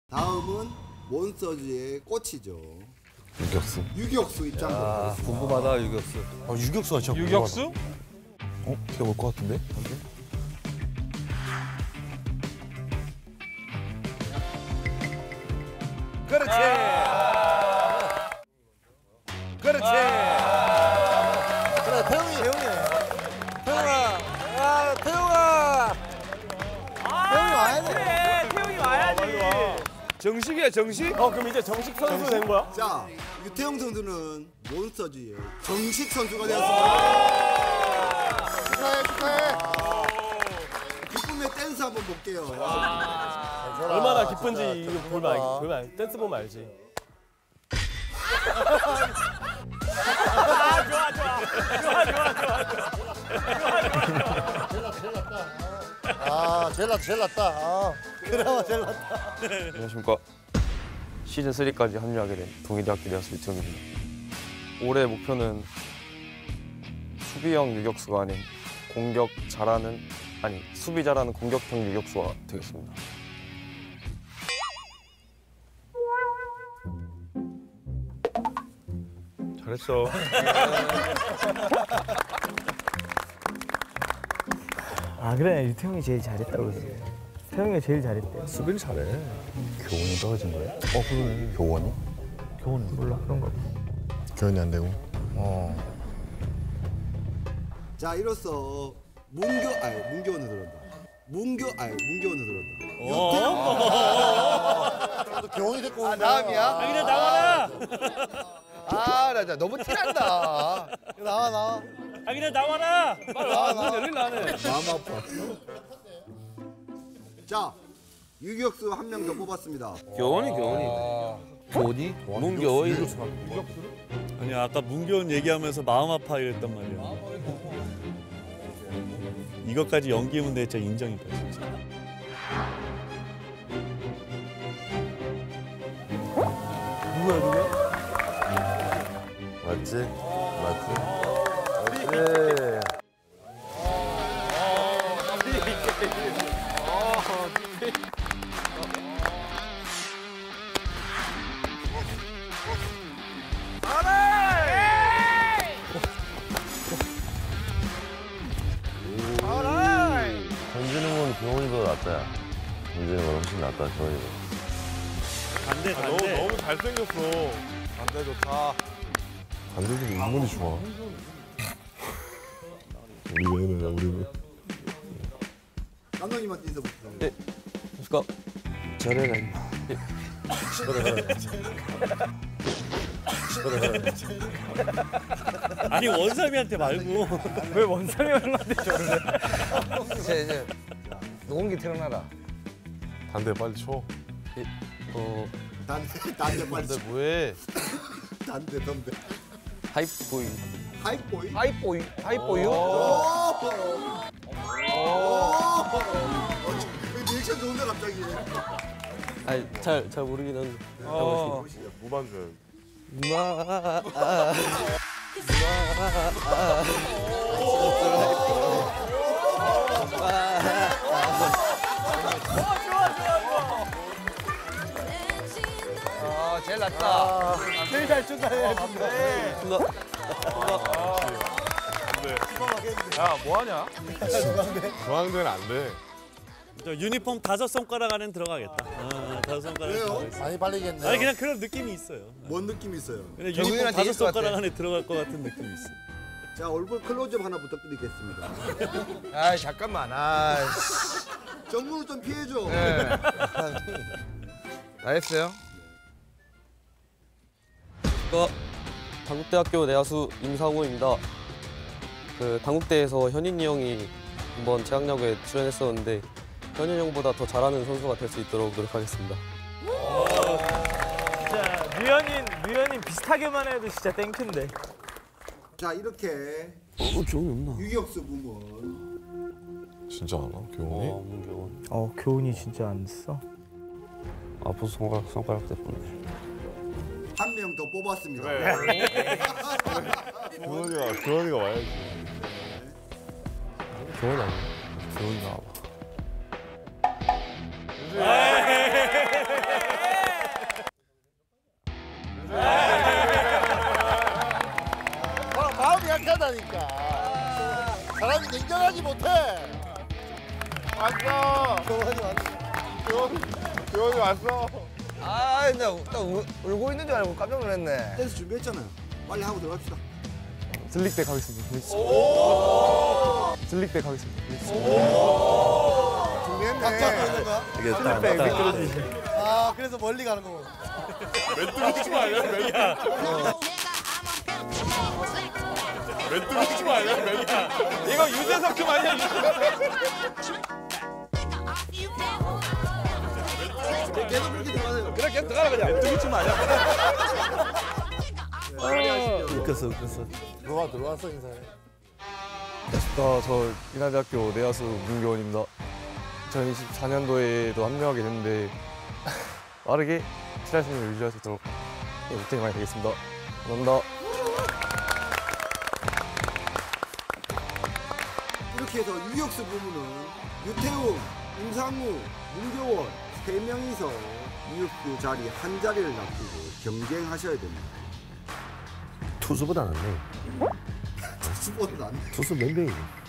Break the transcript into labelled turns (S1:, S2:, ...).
S1: 다음은 몬스터즈의 꽃이죠.
S2: 유격수.
S1: 유격수 입장.
S3: 아, 궁금하다 유격수.
S2: 아 유격수가 진짜
S4: 유격수?
S2: 걔가 올 것 같은데?
S3: 그렇지. 그렇지.
S2: 그래 태용이.
S3: 태용아. 야 태용아.
S2: 태용이 와야 돼.
S4: 그래, 태용이 와야지.
S3: 정식이야 정식?
S4: 그럼 이제 정식 선수 된 거야?
S1: 자, 유태용 선수는 몬스터즈의 정식 선수가 되었습니다.
S2: 축하해.
S1: 기쁨의 댄스 한번 볼게요.
S4: 얼마나 기쁜지 이거 보면 알, 댄스 보면 알지.
S2: 아 제일 낫다. 아 그나마 제일 낫다.
S5: 안녕하십니까. 시즌 3까지 합류하게 된 동의대학교 내야수 유태용입니다. 올해 목표는 수비형 유격수가 아닌 수비 잘하는 공격형 유격수가 되겠습니다.
S3: 잘했어.
S6: 아 그래 유태형이 제일 잘했다고 그러지. 태형이가 제일 잘했대.
S2: 수비를 잘해. 교원이 떨어진 거야? 그러네. 교원이?
S6: 교훈 몰라 그런 거.
S2: 교원이 안 되고.
S1: 자, 이로써 문교원을 들었다. 문교원을 들었다.
S2: 교원이 데리고 온
S3: 다음이야?
S4: 그냥 나와라.
S3: 나 너무 티난다.
S2: 나와.
S4: 그냥 나와라.
S3: 빨리 와. 문 열릴라 하네.
S1: 마음 아파. 자, 유격수 한 명 더 뽑았습니다.
S3: 교원이? 문교원이?
S7: 아니 아까 문교원 얘기하면서 마음 아파 이랬단 말이야. 이것까지 연기면 진짜 인정이다 진짜.
S6: 누구야?
S2: 맞지?
S5: 던지는 건 교원이보다 낫다. 던지는 건 훨씬 낫다, 교원이보다.
S7: 반대.
S3: 너무 잘생겼어. 반대 좋다.
S2: 반대들이 인물이 좋아. 우리 왜는 우리.
S1: 감독님한테 인사 부탁드립니다.
S5: 네. 그러니까 잘해라.
S7: 아니 원삼이한테 말고.
S6: 왜 원삼이 형한테 저러래?
S3: 이제 녹음기 틀어놔라.
S2: 반대 빨리 쳐.
S1: 단대 빨리.
S2: 반대 뭐해?
S1: 단대 덤대.
S5: 하이보이.
S1: 하이보이.
S3: 하이보유?
S1: 리액션 좋은데 갑자기.
S5: 아니 잘 모르긴 한데.
S2: 무반주야.
S3: 제일 낫다.
S6: 제일 잘 춘다 해야지.
S4: 야, 뭐 하냐?
S2: 중앙대는 안 돼.
S7: 저 유니폼 5손가락 안에 들어가겠다. 5손가락.
S1: 왜요?
S2: 많이 빨리겠네.
S7: 아니 그냥 그런 느낌이 있어요.
S1: 뭔 느낌이 있어요?
S7: 그냥 유니폼
S3: 정국이한테 이길 것
S7: 5손가락
S3: 같아.
S7: 안에 들어갈 것 같은 느낌이 있어.
S1: 자, 얼굴 클로즈업 하나 부탁드리겠습니다.
S3: 아 잠깐만.
S1: 정문을 좀 피해줘.
S3: 다 했어요?
S5: 당국대학교 내야수 임상호입니다. 당국대에서 현인이 형이 한번 재학야구에 출연했었는데 현인이 형보다 더 잘하는 선수가 될 수 있도록 노력하겠습니다.
S6: 진짜 류현인 비슷하게만 해도 진짜 땡큐인데.
S1: 자, 이렇게
S5: 기억이 없나?
S1: 유격수 부문.
S2: 진짜 안 와? 교원이?
S5: 문교원.
S6: 교훈이 진짜 안 됐어.
S5: 아파서 손가락 때문에.
S1: 한 명 더 뽑았습니다.
S2: 교원이가 와야지.
S5: 교원 아니야? 교원이 나와봐.
S8: 못하다니까. 사람이 냉정하지 못해. 왔어. 교원이 왔어.
S3: 아, 나 울고 있는 줄 알고 깜짝 놀랐네.
S1: 댄스 준비했잖아요. 빨리 하고 들어갑시다.
S5: 슬릭백 하겠습니다. 플리즈. 슬릭백 하겠습니다. 플리즈.
S1: 준비했네.
S7: 이게
S6: 슬립백 미끄러지지.
S8: 아 그래서 멀리 가는 거고.
S7: 멘트 하지 말려 멘야. 멘트 하지 말려 멘야. 이거 유재석 좀 아니야 유재석.
S1: 계속 그렇게 들어가세요.
S3: 그래, 계속 들어가라, 그냥.
S7: 멘트 좀 아니야.
S8: 웃겼어. 들어왔어 인사해.
S5: 안녕하십니까. 저 인하대학교 내야수 문교원입니다. 2024년도에도 합류하게 됐는데 빠르게 7할 승률을 유지할 수 있도록 노력이 많이 되겠습니다. 감사합니다.
S1: 이렇게 해서 유격수 부문은 유태웅, 임상우, 문교원 3명이서 유격수 자리 한 자리를 놔두고 경쟁하셔야 됩니다.
S8: 투수보다 낫네.
S1: 수보는 안 돼.
S8: 투수 몇 명이지?